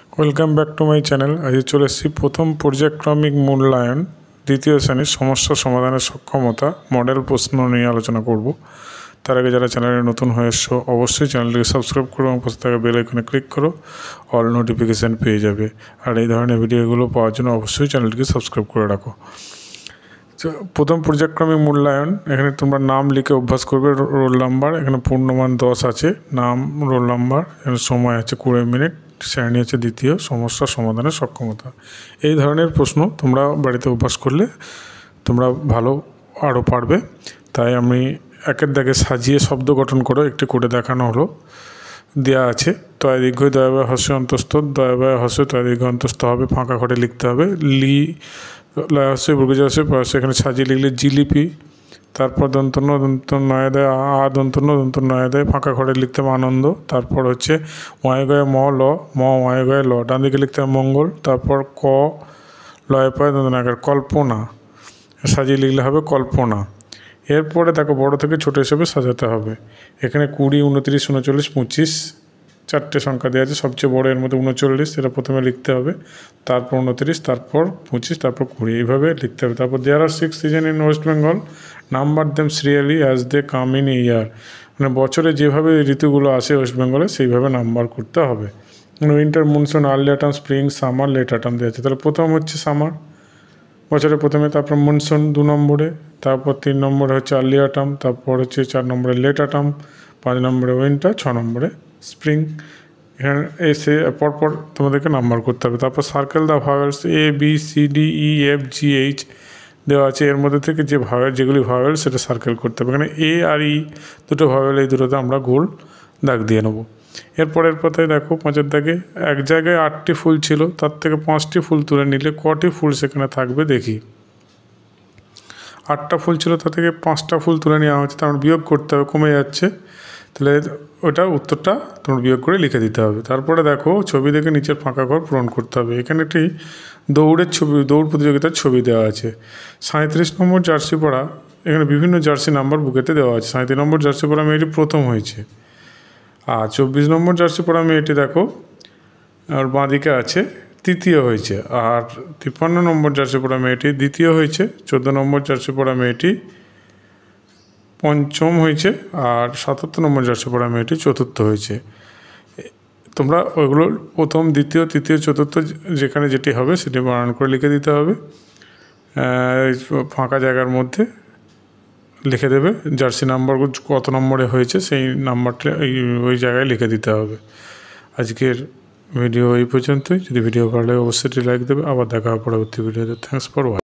Welcome back to my channel. আজ চলে এসেছি প্রথম পর্যায়ক্রমিক মূল্যায়ন দ্বিতীয় শ্রেণীর সমস্যা সমাধানের সক্ষমতা মডেল প্রশ্ন নিয়ে আলোচনা করব। তার আগে যারা চ্যানেলে নতুন হয়ে এসছো অবশ্যই চ্যানেলটিকে সাবস্ক্রাইব করো এবং পাশে থাকা বেল আইকনে ক্লিক করো, অল নোটিফিকেশান পেয়ে যাবে। আর এই ধরনের ভিডিওগুলো পাওয়ার জন্য অবশ্যই চ্যানেলটিকে সাবস্ক্রাইব করে রাখো। প্রথম পর্যায়ক্রমিক মূল্যায়ন, এখানে তোমরা নাম লিখে অভ্যাস করবে, রোল নাম্বার, এখানে পূর্ণমান 10 আছে, নাম, রোল নাম্বার, এখানে সময় আছে 20 মিনিট, শ্রেণী হচ্ছে দ্বিতীয়, সমস্যা সমাধানের সক্ষমতা। এই ধরনের প্রশ্ন তোমরা বাড়িতে অভ্যাস করলে তোমরা ভালো আরও পারবে। তাই আমি একের দাগে সাজিয়ে শব্দ গঠন করে একটি করে দেখানো হলো। দেওয়া আছে তয় দীর্ঘ দয়াবয় হস্য অন্তস্থ, দয়াবয় হস্য তয় দীর্ঘ অন্তস্থ হবে, ফাঁকা ঘরে লিখতে হবে। লি লয় হস্য বর্গজ হস্য পরস্য, এখানে সাজিয়ে লিখলে জিলিপি। তারপর দন্তন্য দন্ত নয়াদয় দন্তন্য দন্ত নয়াদয়, ফাঁকা ঘরে লিখতে হবে আনন্দ। তারপর হচ্ছে ওয়ায়গয় ম ল, ম ওয়ায়গয় ল, ডান দিকে লিখতে হবে মঙ্গল। তারপর ক লয় পয় দন্ত নাগার, কল্পনা, সাজিয়ে লিখলে হবে কল্পনা। এরপরে দেখো বড় থেকে ছোট হিসেবে সাজাতে হবে। এখানে 20, 29, 39, 25 চারটে সংখ্যা দেওয়া আছে। সবচেয়ে বড় এর মধ্যে 39, সেটা প্রথমে লিখতে হবে, তারপর 29, তারপর 25, তারপর 20, এইভাবে লিখতে হবে। তারপর there are 6 season in West Bengal, number them serially as they come in year, মানে বছরে যেভাবে ঋতুগুলো আসে ওয়েস্ট বেঙ্গলে সেইভাবে নাম্বার করতে হবে। Winter, monsoon, early autumn, spring, summer, late autumn দেওয়া আছে। তাহলে প্রথম হচ্ছে সামার, বছরের প্রথমে, তারপর মনসুন 2 নম্বরে, তারপর 3 নম্বরে হচ্ছে আর্লি অটাম, তারপর হচ্ছে 4 নম্বরে লেট অটাম, 5 নম্বরে উইন্টার, 6 নম্বরে স্প্রিং। এখানে এসে পরপর তোমাদেরকে নাম্বার করতে হবে। তারপর circle the vowels A B C D E F G H দেওয়া আছে, এর মধ্যে থেকে যে ভাওয়েল, যেগুলি ভাওয়েল সেটা সার্কেল করতে হবে। এখানে এ আর ই দুটো ভাওয়েল, এই দুটোতে আমরা গোল দাগ দিয়ে নেব। এরপরের পাতায় দেখো 5-এর দাগে এক জায়গায় 8টি ফুল ছিল, তার থেকে 5টি ফুল তুলে নিলে কটি ফুল সেখানে থাকবে দেখি। 8টা ফুল ছিল, তার থেকে 5টা ফুল তুলে নেওয়া হচ্ছে, তার বিয়োগ করতে হবে, কমে যাচ্ছে। তাহলে ওটা উত্তরটা তোমার বিয়োগ করে লিখে দিতে হবে। তারপরে দেখো ছবি দেখে নিচের ফাঁকা ঘর পূরণ করতে হবে। এখানে একটি দৌড়ের ছবি, দৌড় প্রতিযোগিতার ছবি দেওয়া আছে। 37 নম্বর জার্সি পরা, এখানে বিভিন্ন জার্সি নাম্বার বুকেতে দেওয়া আছে। 37 নম্বর জার্সি পরা মেয়েটি প্রথম হয়েছে। আর 24 নম্বর জার্সি পরা মেয়েটি দেখো আর বাঁদিকে আছে, তৃতীয় হয়েছে। আর 53 নম্বর জার্সি পরা মেয়েটি দ্বিতীয় হয়েছে। 14 নম্বর জার্সি পরা মেয়েটি পঞ্চম হয়েছে। আর 77 নম্বর জার্সি পরা মেয়েটি চতুর্থ হয়েছে। তোমরা ওইগুলো প্রথম, দ্বিতীয়, তৃতীয়, চতুর্থ যেখানে যেটি হবে সেটি বানান করে লিখে দিতে হবে। ফাঁকা জায়গার মধ্যে লিখে দেবে জার্সি নাম্বার কত নম্বরে হয়েছে, সেই নাম্বারটা ওই জায়গায় লিখে দিতে হবে। আজকের ভিডিও এই পর্যন্তই। যদি ভিডিও ভালো লাগে অবশ্যই লাইক দেবে। আবার দেখা হবে পরবর্তী ভিডিওতে। Thanks for watching.